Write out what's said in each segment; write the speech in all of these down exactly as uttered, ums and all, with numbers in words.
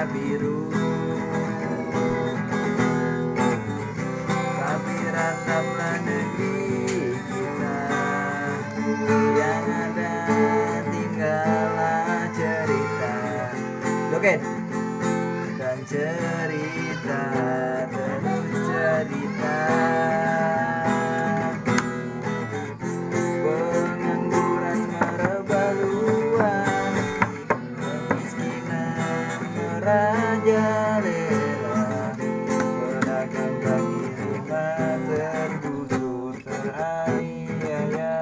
biru, tapi rataplah negeri kita. Yang ada tinggallah cerita, joget dan cerita terus cerita. Pengangguran merebah, kemiskinan merajalela, pedagang kaki lima tergusur teraniaya.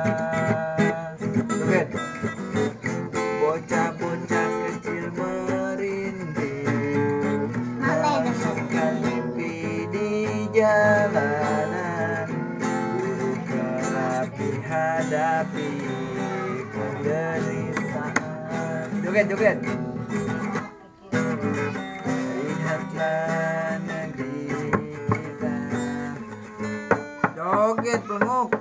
Joget. Bocah-bocah kecil merinding, melangsungkan mimpi di jalanan. Guru kerap dihadapi penderitaan. Joget, joget. Lihatlah negeri kita. Joget, pelenguk.